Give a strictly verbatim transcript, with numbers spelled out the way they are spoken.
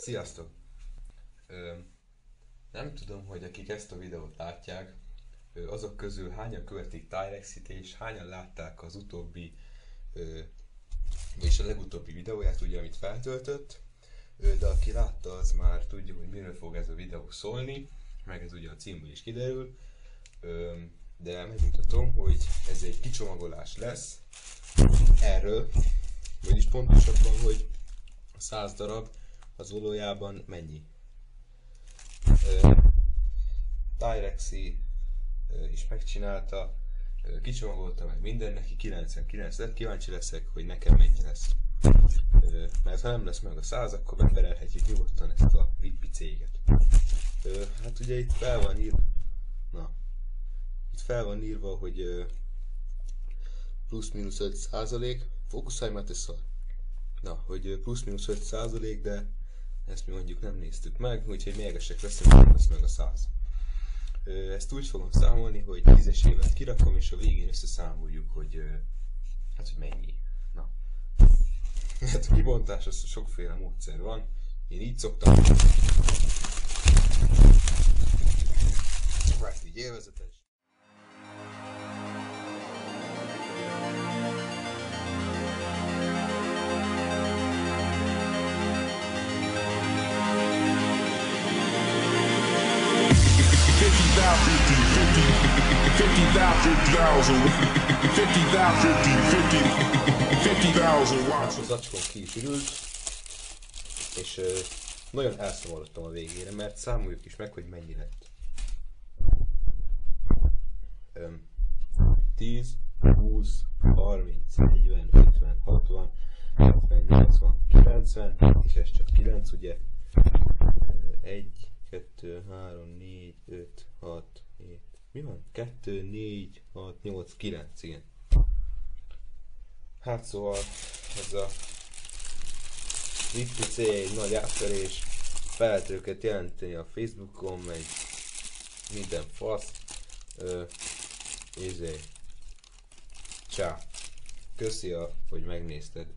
Sziasztok! Ö, nem tudom, hogy akik ezt a videót látják, ö, azok közül hányan követik TIREXit és hányan látták az utóbbi, ö, és a legutóbbi videóját, ugye, amit feltöltött, ö, de aki látta, az már tudja, hogy miről fog ez a videó szólni, meg ez ugye a címből is kiderül, ö, de megmutatom, hogy ez egy kicsomagolás lesz erről, vagyis pontosabban, hogy a száz darab az valójában mennyi. TIREXI is megcsinálta, kicsomagolta meg minden, neki kilencvenkilenc lett, kíváncsi leszek, hogy nekem mennyi lesz. Mert ha nem lesz meg a száz, akkor beperelhetjük nyugodtan ezt a WIPPY céget. Hát ugye itt fel van írva, na, itt fel van írva, hogy plusz-minusz öt százalék, fókuszálj már te szar. Na, hogy plusz-minusz öt százalék, de ezt mi mondjuk nem néztük meg, úgyhogy mérgesek leszünk, hogy nem lesz meg a száz. Ezt úgy fogom számolni, hogy tízesévet kirakom, és a végén összeszámoljuk, hogy hát, hogy mennyi. Na. Hát a kibontás, az sokféle módszer van. Én így szoktam. Hát így élvezetes. Az acskon ki is ürült, és uh, nagyon elszomorodtam a végére, mert számoljuk is meg, hogy mennyi lett. Um, tíz, húsz, harminc, negyven, ötven, hatvan, hetven, nyolcvan, kilencven, és ez csak kilenc, ugye? egy, kettő, három, négy, öt, hat, hét, mi van? kettő, négy, hat, nyolc, kilenc, igen. Hát szóval ez a WIPPY C egy nagy átverés, fel lehet őket jelenteni a Facebookon, meg minden fasz. Ö, izé. Csá. Köszi, a, hogy megnézted.